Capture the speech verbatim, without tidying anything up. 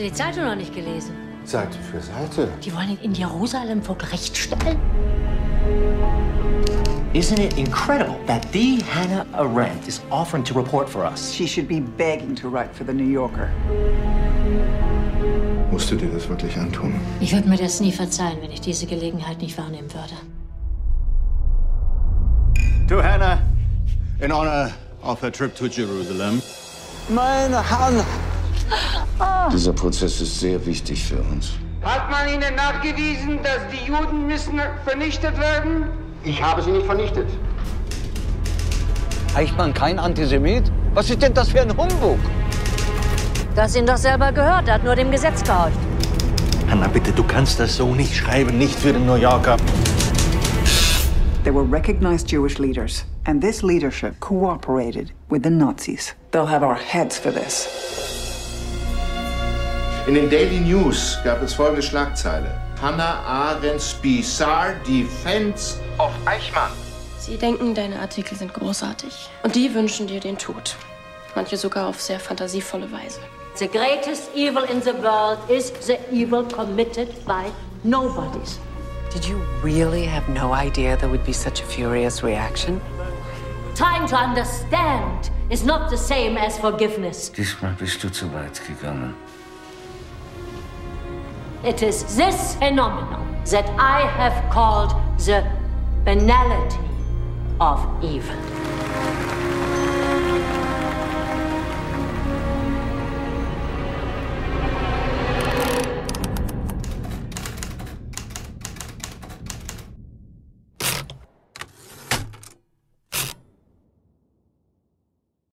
du die Zeitung noch nicht gelesen? Seite für Seite. Die wollen ihn in Jerusalem vor Gericht stellen. Isn't it incredible that the Hannah Arendt is offering to report for us? She should be begging to write for the New Yorker. Musst du dir das wirklich antun? Ich würde mir das nie verzeihen, wenn ich diese Gelegenheit nicht wahrnehmen würde. To Hannah, in honor of her trip to Jerusalem. Meine Herren! Dieser Prozess ist sehr wichtig für uns. Hat man Ihnen nachgewiesen, dass die Juden müssen vernichtet werden? Ich habe sie nicht vernichtet. Eichmann kein Antisemit? Was ist denn das für ein Humbug? Du hast ihn doch selber gehört, er hat nur dem Gesetz gehorcht. Hannah, bitte, du kannst das so nicht schreiben, nicht für den New Yorker. There were recognized Jewish leaders, and this leadership cooperated with the Nazis. They'll have our heads for this. In den Daily News gab es folgende Schlagzeile. Hannah Arendt's bizarre defense of Eichmann. Sie denken, deine Artikel sind großartig. Und die wünschen dir den Tod. Manche sogar auf sehr fantasievolle Weise. The greatest evil in the world is the evil committed by nobodies. Did you really have no idea there would be such a furious reaction? Trying to understand is not the same as forgiveness. Diesmal bist du zu weit gegangen. It is this phenomenon that I have called the banality of evil.